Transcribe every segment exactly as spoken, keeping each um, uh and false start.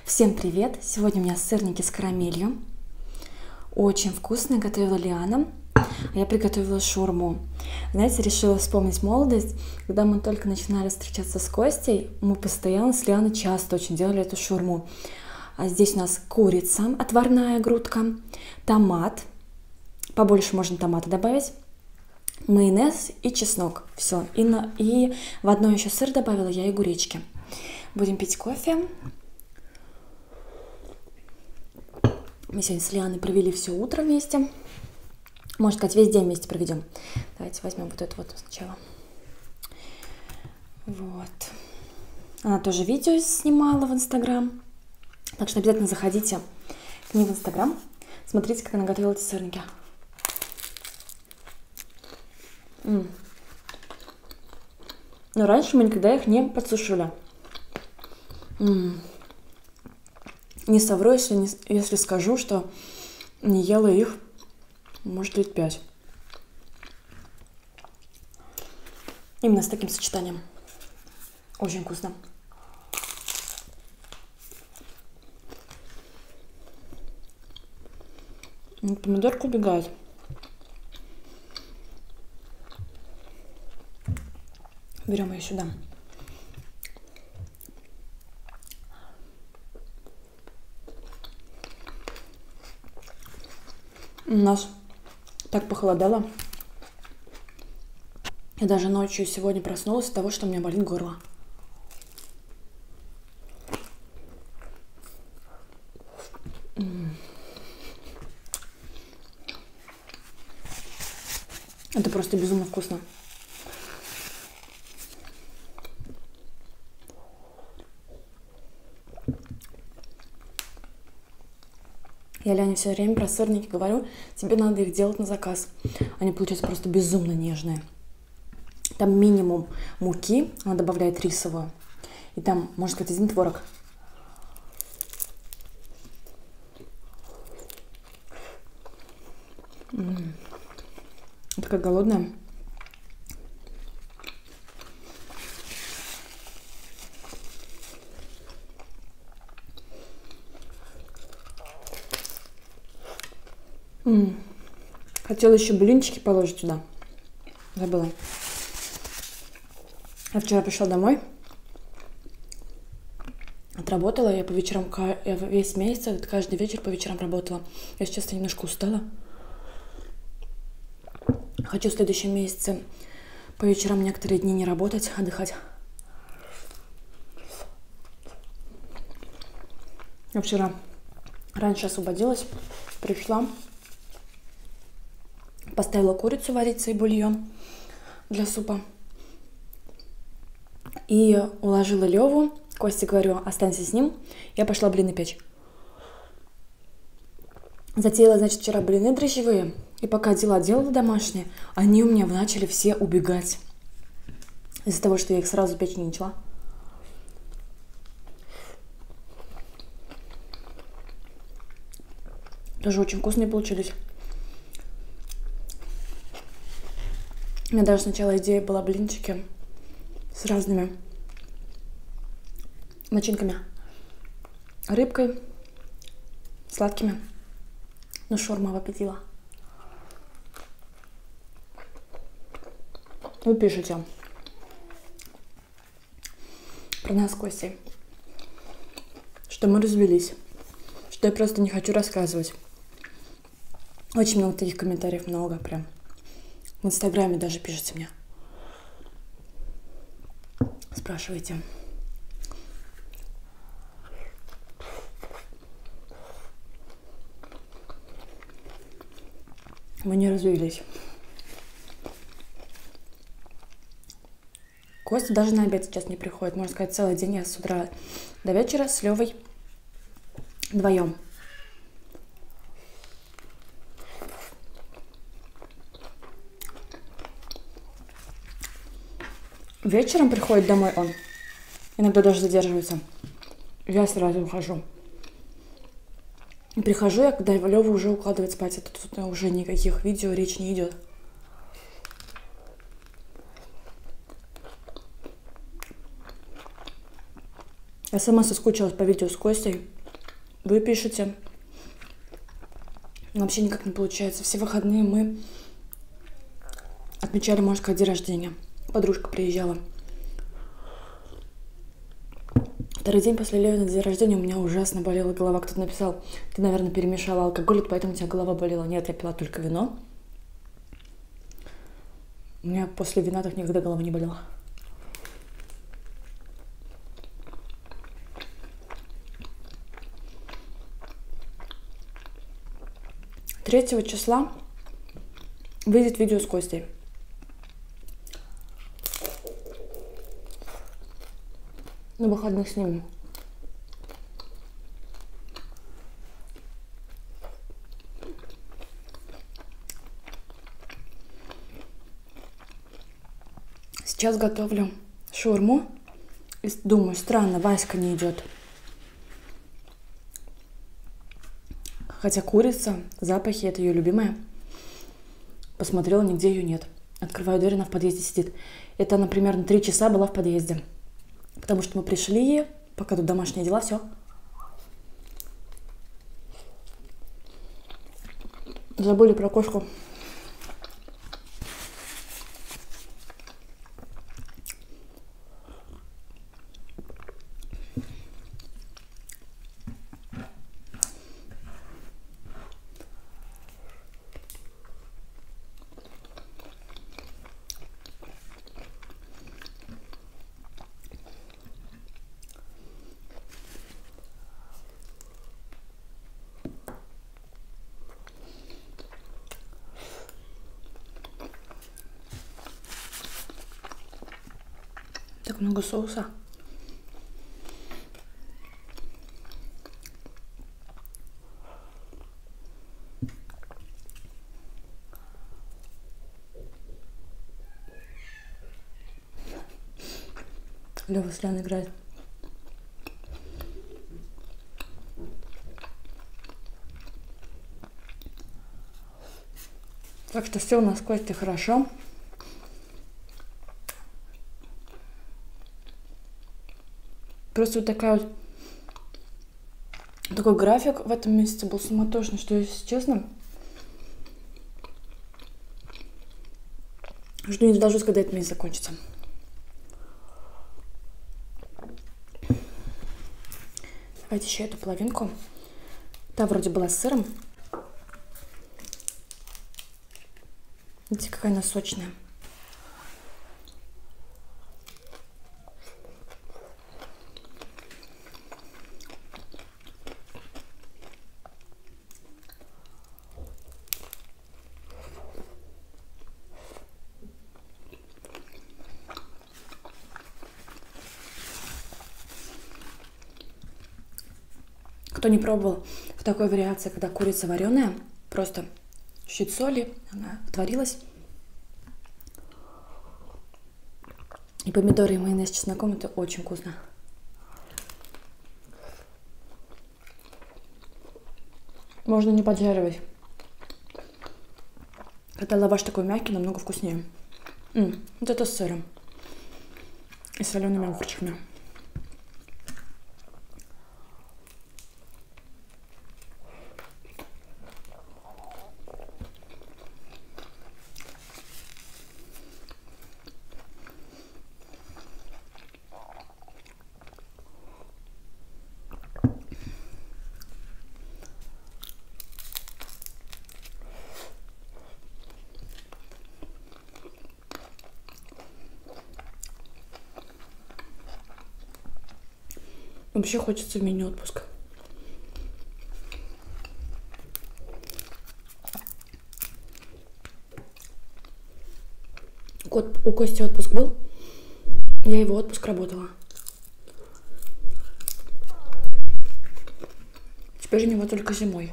Всем привет! Сегодня у меня сырники с карамелью. Очень вкусно, готовила Лиана. А я приготовила шаурму. Знаете, решила вспомнить молодость. Когда мы только начинали встречаться с Костей, мы постоянно с Лианой часто очень делали эту шаурму. А здесь у нас курица, отварная грудка, томат. Побольше можно томата добавить. Майонез и чеснок. Все. И, на... и в одно еще сыр добавила я и гречки. Будем пить кофе. Мы сегодня с Лианой провели все утро вместе. Можно сказать, весь день вместе проведем. Давайте возьмем вот это вот сначала. Вот. Она тоже видео снимала в Инстаграм. Так что обязательно заходите к ней в Инстаграм. Смотрите, как она готовила эти сырники. М-м. Но раньше мы никогда их не подсушивали. М-м. Не совру, если, не, если скажу, что не ела их, может, лет пять. Именно с таким сочетанием. Очень вкусно. Помидорка убегает. Берем ее сюда. У нас так похолодало. Я даже ночью сегодня проснулась от того, что у меня болит горло. Это просто безумно вкусно. Я Ляне все время про сырники говорю, тебе надо их делать на заказ. Они получаются просто безумно нежные. Там минимум муки, она добавляет рисовую. И там, можно сказать, один творог. М-м-м. Такая голодная. М-м. Хотела еще блинчики положить сюда. Забыла. Я вчера пришла домой. Отработала. Я по вечерам, я весь месяц, каждый вечер по вечерам работала. Я сейчас немножко устала. Хочу в следующем месяце по вечерам некоторые дни не работать, отдыхать. Я вчера раньше освободилась, пришла, поставила курицу вариться и бульон для супа. И уложила Леву. Косте говорю, останься с ним. Я пошла блины печь. Затеяла, значит, вчера блины дрожжевые. И пока дела делала домашние, они у меня начали все убегать. Из-за того, что я их сразу печь не начала. Тоже очень вкусные получились. У меня даже сначала идея была блинчики с разными начинками. Рыбкой, сладкими. Но шаурма вопетила. Вы пишите про нас с Костей, что мы развелись, что я просто не хочу рассказывать. Очень много таких комментариев, много прям. В Инстаграме даже пишите мне. Спрашивайте. Мы не развелись. Костя даже на обед сейчас не приходит. Можно сказать, целый день я с утра до вечера с Левой вдвоем. Вечером приходит домой он. Иногда даже задерживается. Я сразу ухожу. И прихожу я, когда Лёва уже укладывает спать. Это тут уже никаких видео, речь не идет. Я сама соскучилась по видео с Костей. вы пишете. Вообще никак не получается. Все выходные мы отмечали, можно сказать, день рождения. Подружка приезжала. Второй день после Левина день рождения у меня ужасно болела голова. Кто-то написал, ты, наверное, перемешала алкоголь, поэтому у тебя голова болела. Нет, я пила только вино. У меня после вина так никогда голова не болела. Третьего числа выйдет видео с Костей. На выходных снимем. Сейчас готовлю шаурму. И думаю, странно, Васька не идет. Хотя курица, запахи, это ее любимая. Посмотрела, нигде ее нет. Открываю дверь, она в подъезде сидит. Это она примерно три часа была в подъезде. Потому что мы пришли, пока тут домашние дела, все. Забыли про кошку. Так много соуса. Лёва с Ляной играет. Так что все у нас с Костей хорошо. Просто вот такая вот, такой график в этом месяце был суматошный, что, если честно, жду не дождусь, когда этот месяц закончится. Давайте еще эту половинку. Та вроде была с сыром. Видите, какая она сочная. Кто не пробовал в такой вариации, когда курица вареная, просто чуть соли, она отварилась. И помидоры и майонез с чесноком, это очень вкусно. Можно не поджаривать. Когда лаваш такой мягкий, намного вкуснее. М-м, вот это с сыром и солеными огурчиками. Вообще хочется в мини-отпуск. У Кости отпуск был, я его отпуск работала. Теперь у него только зимой.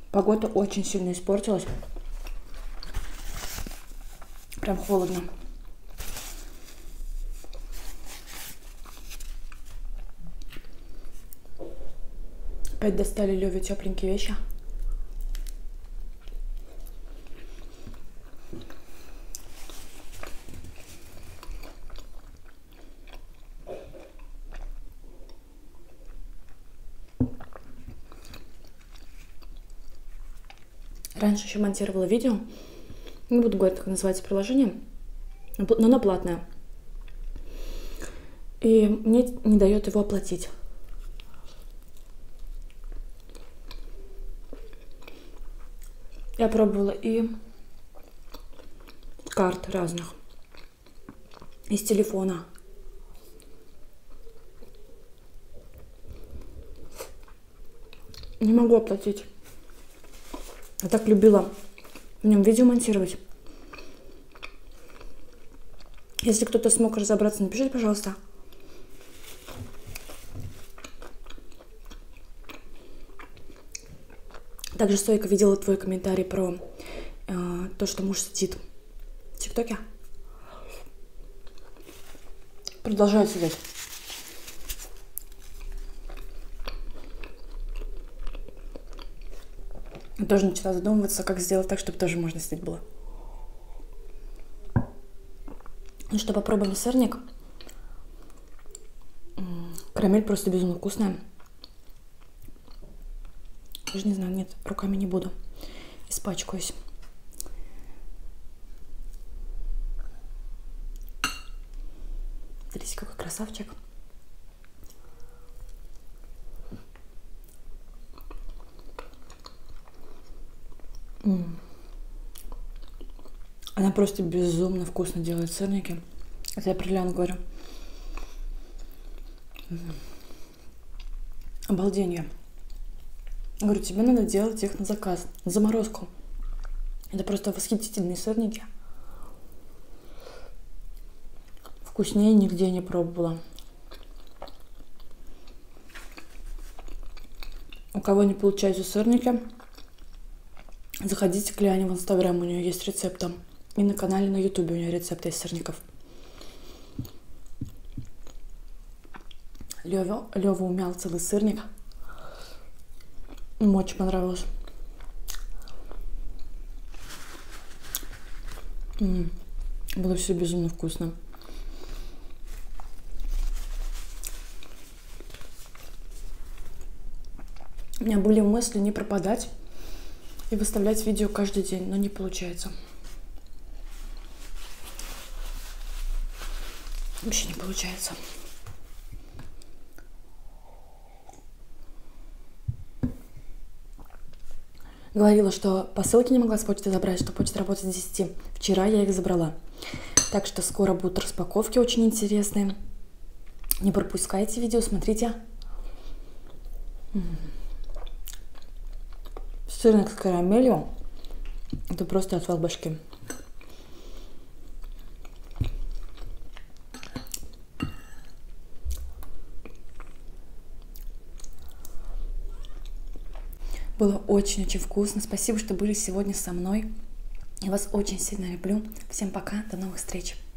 Погода очень сильно испортилась. Прям холодно. Опять достали Леве тепленькие вещи. Раньше еще монтировала видео. Не буду говорить, как называется приложение, но оно платное. И мне не дает его оплатить. Я пробовала и карт разных, из телефона. Не могу оплатить. Я так любила в нем видео монтировать. Если кто-то смог разобраться, напишите, пожалуйста. Также Стойка видела твой комментарий про э, то, что муж сидит в ТикТоке. Продолжаю сидеть. Я тоже начала задумываться, как сделать так, чтобы тоже можно сидеть было. Ну что, попробуем сырник. Карамель просто безумно вкусная. Даже не знаю, нет, руками не буду. Испачкаюсь. Смотрите, какой красавчик. М-м. Она просто безумно вкусно делает сырники. Это я про Ляну говорю. М-м. Обалденье. Говорю, тебе надо делать их на заказ, на заморозку. Это просто восхитительные сырники. Вкуснее нигде не пробовала. У кого не получаются сырники, заходите к Ляне в Инстаграм, у нее есть рецепты. И на канале на Ютубе у нее рецепты из сырников. Лева, Лева умял целый сырник. Ему очень понравилось. М-м. Было все безумно вкусно. У меня были мысли не пропадать и выставлять видео каждый день, но не получается. Вообще не получается. Говорила, что посылки не могла с почты забрать, что почта работает с десяти. Вчера я их забрала. Так что скоро будут распаковки очень интересные. Не пропускайте видео, смотрите. Сырник с карамелью. Это просто отвал башки. Было очень-очень вкусно. Спасибо, что были сегодня со мной. Я вас очень сильно люблю. Всем пока. До новых встреч.